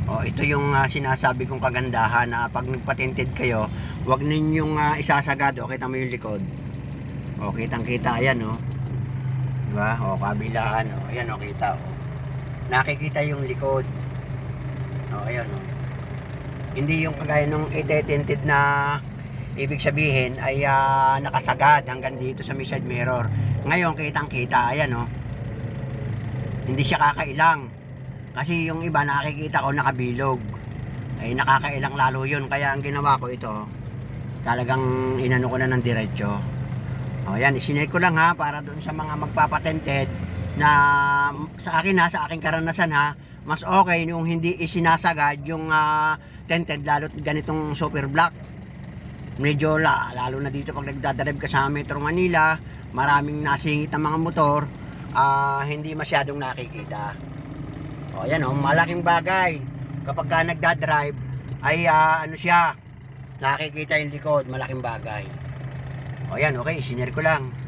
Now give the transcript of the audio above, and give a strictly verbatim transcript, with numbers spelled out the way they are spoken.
O, ito yung uh, sinasabi kong kagandahan na pag nagpatinted kayo, huwag ninyong uh, isasagad. O, kita mo yung likod. O, kitang kita, ayan o. Diba? O, kabilaan o. Ayan o, kita o. Nakikita yung likod. O, ayan o. Hindi yung kagaya nung ite-tinted na ibig sabihin ay uh, nakasagad hanggang dito sa may side mirror. Ngayon, kitang kita, ayan o. Hindi siya kakailang. Kasi yung iba nakikita ko nakabilog. Ay nakakailang lalo yun. Kaya ang ginawa ko ito, talagang inano ko na ng diretso. O yan, isinet ko lang ha, para doon sa mga magpapatented na sa akin ha, sa aking karanasan ha, mas okay yung hindi isinasagad yung uh, tented, lalo ganitong super black. Medyo la, lalo na dito pag nagdadrive ka sa Metro Manila, maraming nasingit ng mga motor, uh, hindi masyadong nakikita. O yan o, malaking bagay kapag ka nagdadrive ay uh, ano siya, nakikita yung likod, malaking bagay. O yan, okay, sinare ko lang.